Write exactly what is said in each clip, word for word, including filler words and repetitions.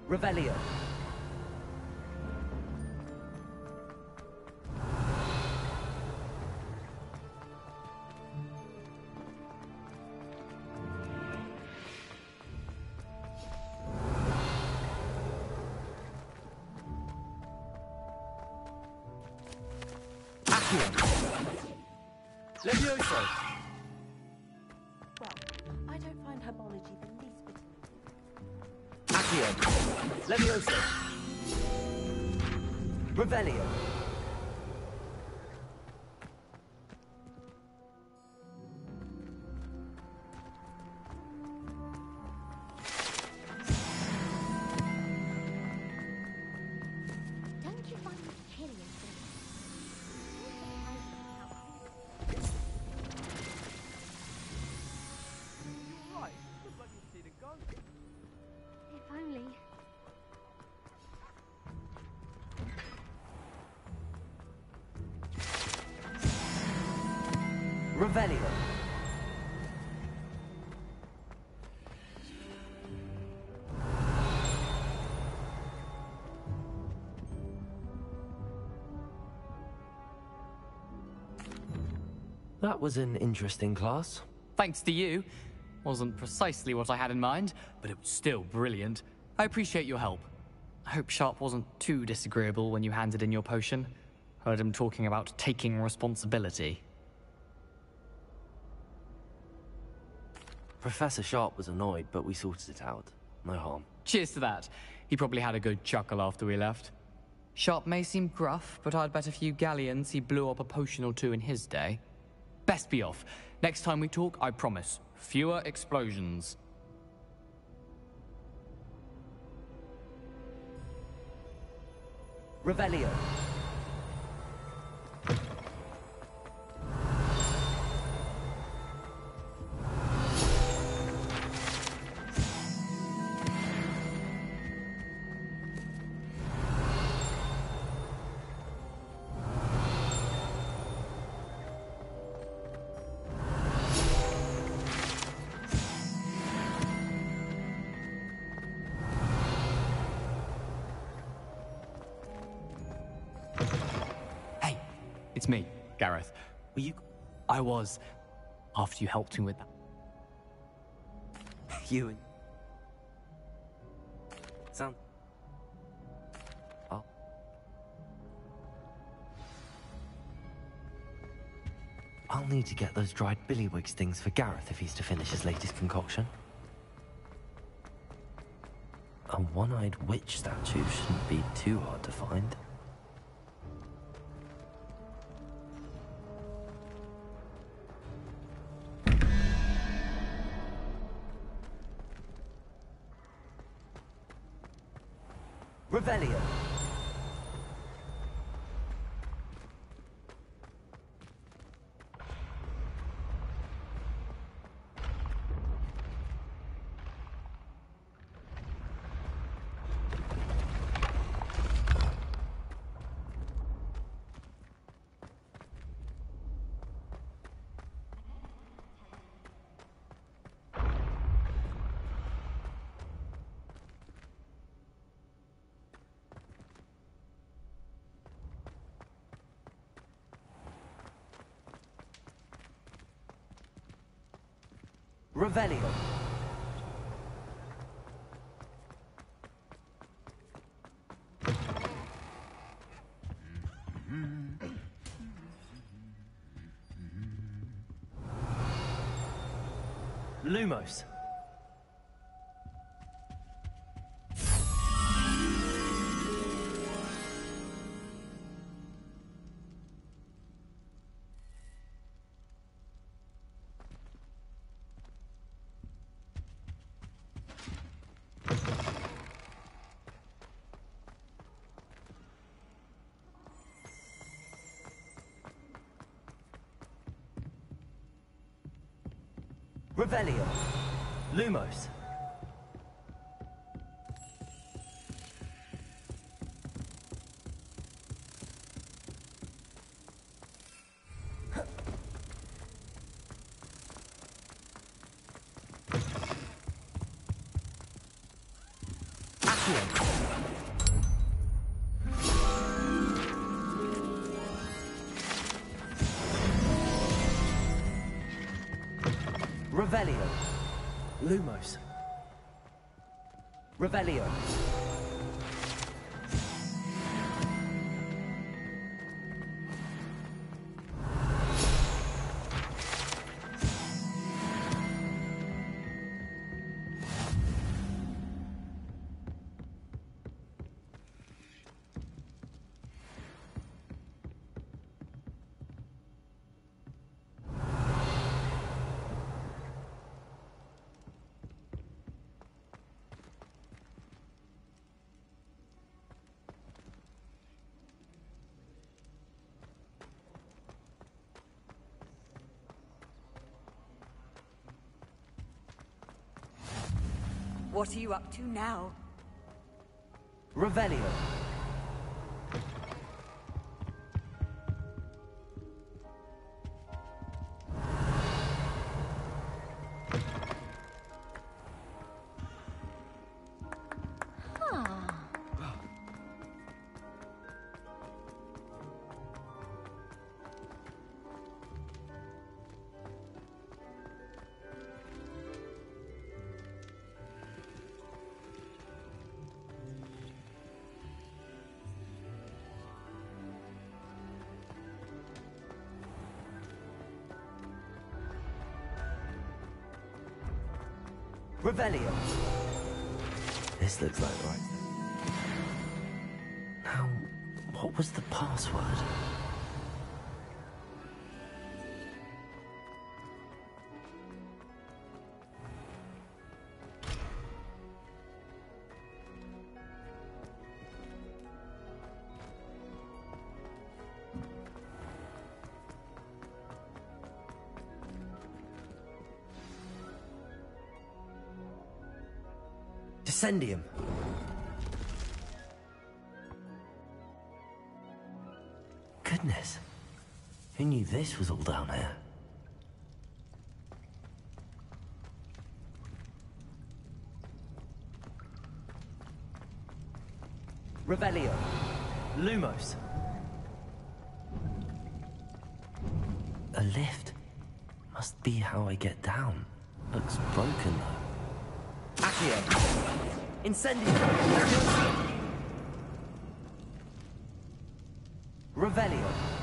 Revelio. Levioso! Well, I don't find herbology the least bit Accio. amusing. Levioso. Revelio. Don't you find the Helios thing? Right, looks like you've seen a ghost. If only. Revelio. That was an interesting class. Thanks to you. Wasn't precisely what I had in mind, but it was still brilliant. I appreciate your help. I hope Sharp wasn't too disagreeable when you handed in your potion. Heard him talking about taking responsibility. Professor Sharp was annoyed, but we sorted it out. No harm. Cheers to that. He probably had a good chuckle after we left. Sharp may seem gruff, but I'd bet a few galleons he blew up a potion or two in his day. Best be off. Next time we talk, I promise, fewer explosions. Revelio. Hey, it's me, Gareth. Were you... I was, after you helped me with that. You and... Sound... Oh. I'll need to get those dried billywigs things for Gareth if he's to finish his latest concoction. A one-eyed witch statue shouldn't be too hard to find. Revelio. Revelio. Lumos. Revelio. Lumos. Accio. Revelio. Lumos. Revelio. What are you up to now? Revelio. Revelio. This looks like the right thing. Now, what was the password? Descendium. Goodness. Who knew this was all down here? Revelio. Lumos. A lift. Must be how I get down. Looks broken though. Accio. Incendio. Revelio.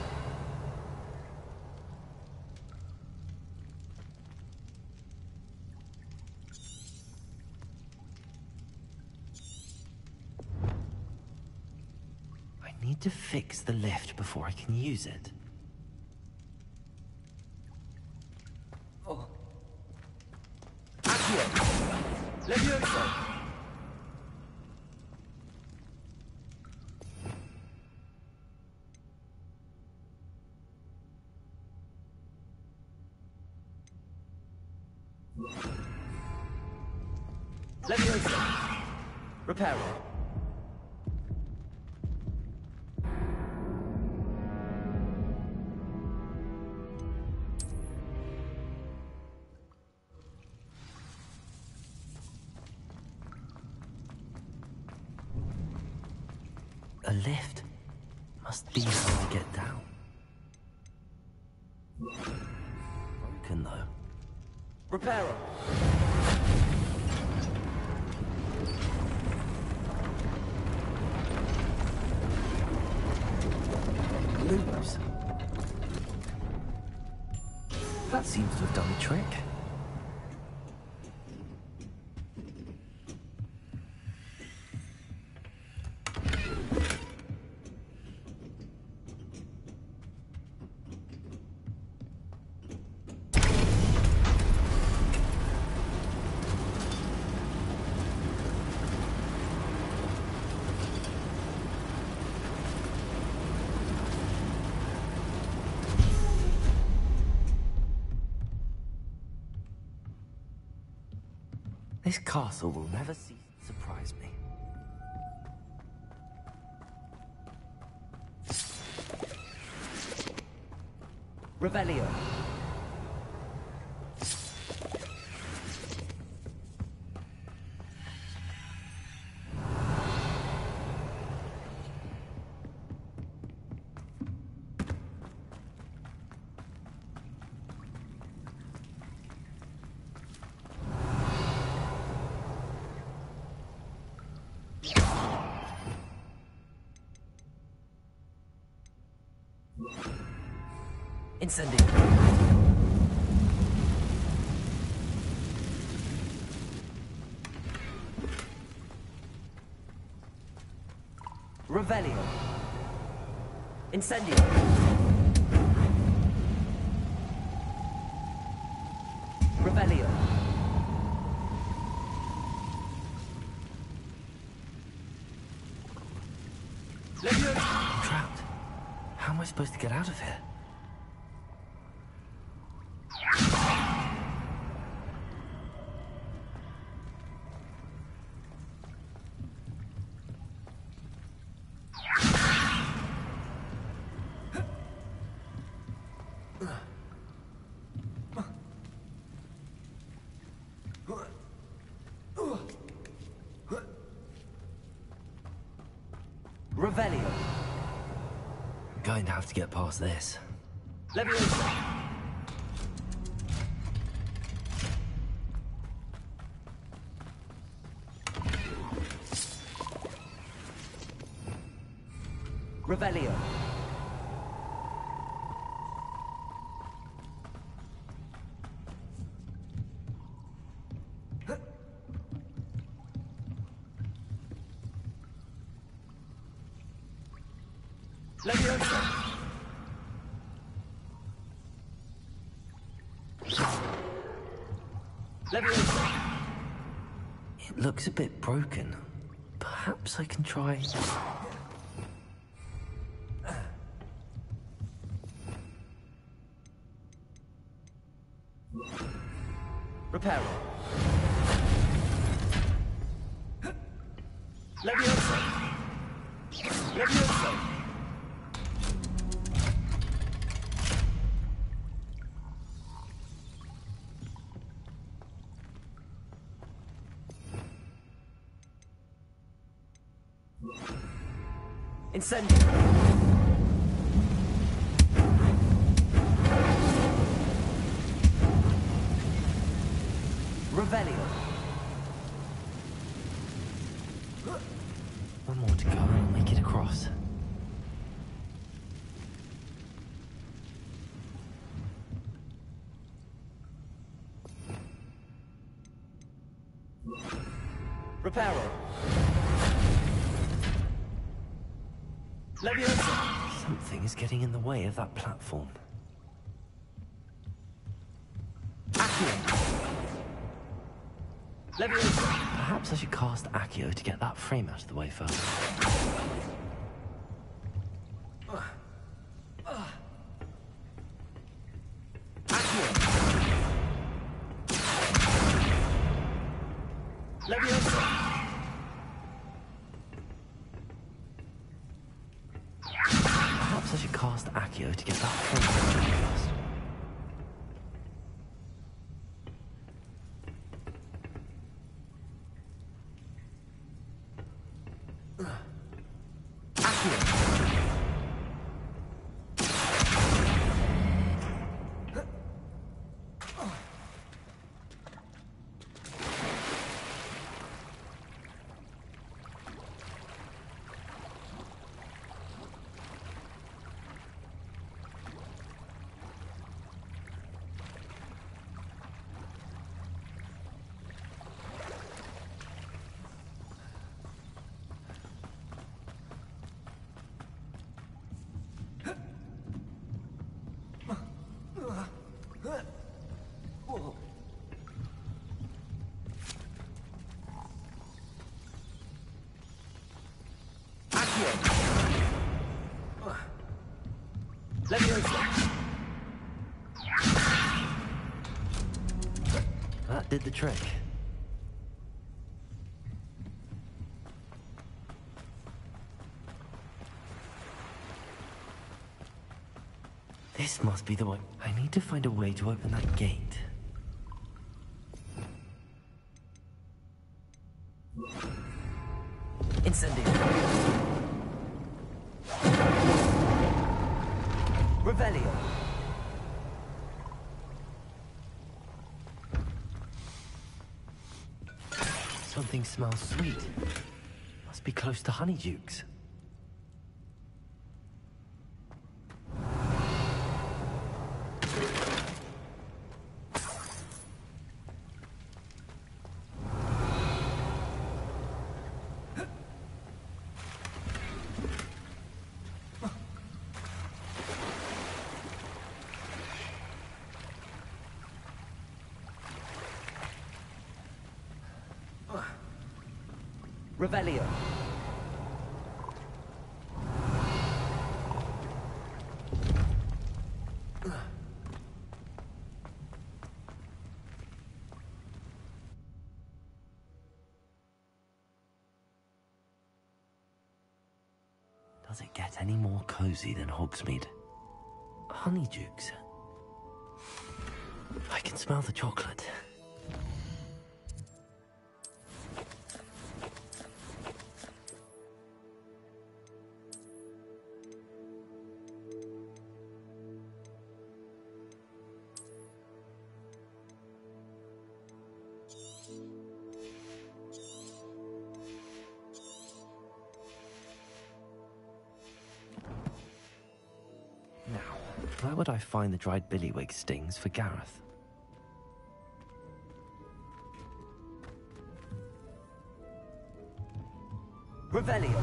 I need to fix the lift before I can use it. Oh. Accio. Levioso. Levioso. Reparo. A lift. Must be how to get down. Broken though. Reparo. Lumos. That seems to have done the trick. This castle will never cease to surprise me. Revelio. Incendio. Revelio. Incendio. Revelio. I'm trapped. How am I supposed to get out of here? Revelio. I'm going to have to get past this. Leviosa. Revelio. Leviosa. Leviosa. It looks a bit broken. Perhaps I can try... Reparo. Leviosa. Leviosa. Incendio. Revelio. One more to go and I'll make it across. Reparo. Leviosa. Something is getting in the way of that platform. Accio. Leviosa. Perhaps I should cast Accio to get that frame out of the way first. Accio. Leviosa. Perhaps I should cast Accio to get that frame out of the way first. Leviosa. That did the trick. This must be the way. I need to find a way to open that gate. Incendio. Revelio. Something smells sweet. Must be close to Honeydukes. Revelio. Does it get any more cozy than Hogsmeade? Honeydukes. I can smell the chocolate. Where would I find the dried billywig stings for Gareth? Revelio.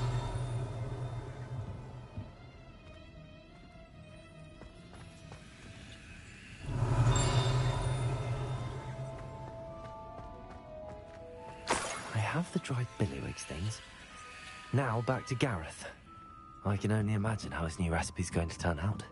I have the dried billywig stings. Now back to Gareth. I can only imagine how his new recipe's going to turn out.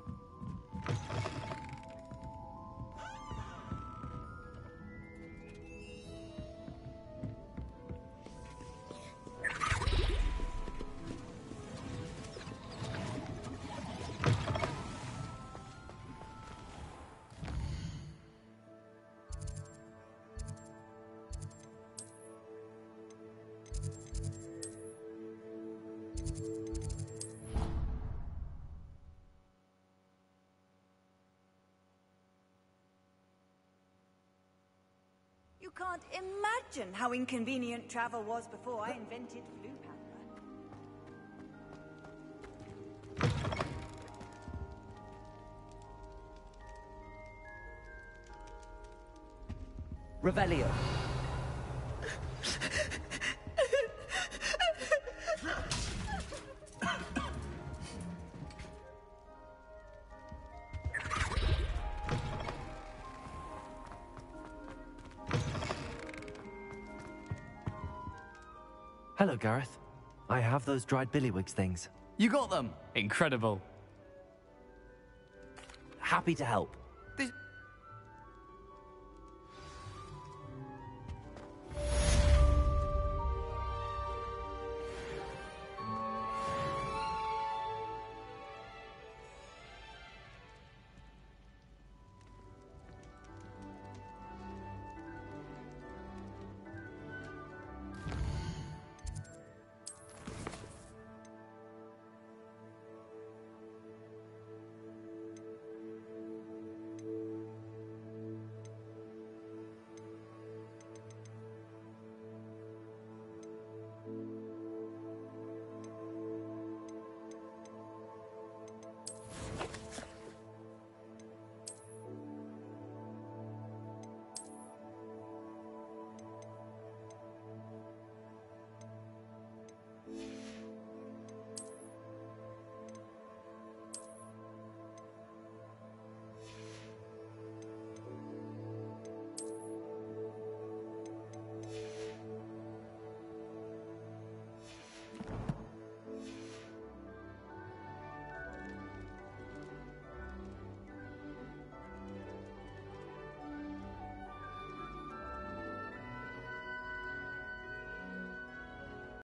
You can't imagine how inconvenient travel was before I invented Floo Panther. Revelio. Hello, Gareth. I have those dried billywig things. You got them! Incredible. Happy to help.